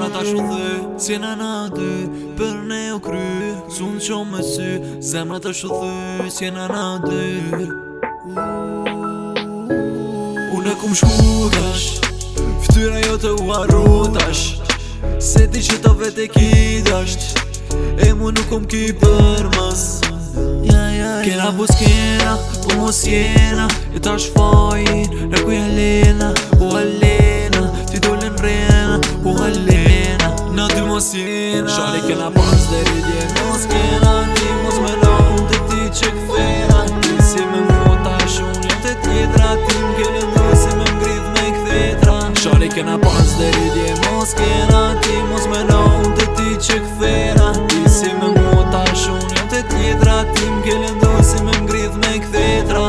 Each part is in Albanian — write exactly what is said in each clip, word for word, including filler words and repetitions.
Zemra ta shudhy, s'jena na dy për ne u kry, s'unë qo me sy. Zemra ta shudhy, s'jena na dy. Unë e kum shku tash, ftyra jo të u harru tash, se ti që ta vete ki dasht, e mu nuk kom ki për mas. Kena bus kena, po mos jena, e tash fajin, në kuj Alena, u Alena, ti dole n'rena, u Alena, na ty mos jena. Shari kena pas deri dje, mos kena, ti mos me laun të ti që këthena, ti si me mota shumë, jem të tjetra, ti m'kele ndu si me m'grith me këthetra. Shari kena pas deri dje, mos kena, ti mos me laun të ti që këthena, ti si me mota shumë, jem të tjetra, ti m'kele ndu si me m'grith me këthetra.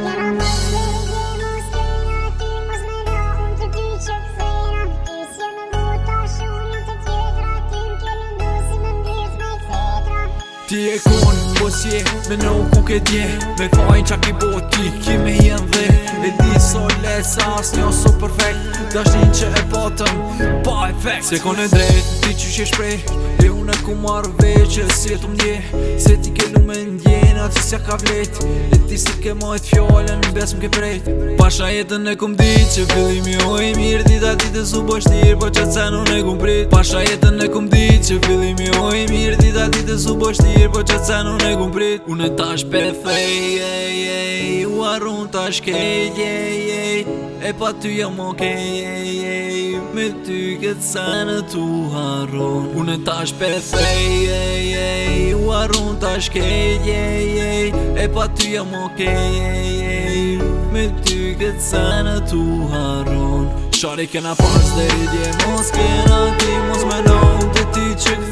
Ti e kon, po s'je, me në u ku ke dje, me fajn qa ki bo ti, ki me jen dhe, e di so let sa as njo so perfekt, dashnin që e patëm, pa efekt. Se kon e drejt, ti që që shprej, e unë e ku marrë veqë, si e të mdje, se ti ke lume ndjena, që s'ja ka vlet, e ti si ke majt fjallën, bes m'ke prejt. Pasha jetën e kum dit, që fillimi o i mirë, dita ditë su bo shtirë, po që cen unë e kum prit. Pasha jetën e kum dit, që fillimi o i mirë, dita ditë su bo shtirë, po që cen unë e kum prit. Unë tash pethej, u arrun tash kej, e pa ty jam okej, me ty këtë senë tu harron. Unë tash pethej, u arrun tash kej, e pa ty jam okej, me ty këtë senë tu harron. Shari kena pas deri dje, mos kena ti mos me laun të ti që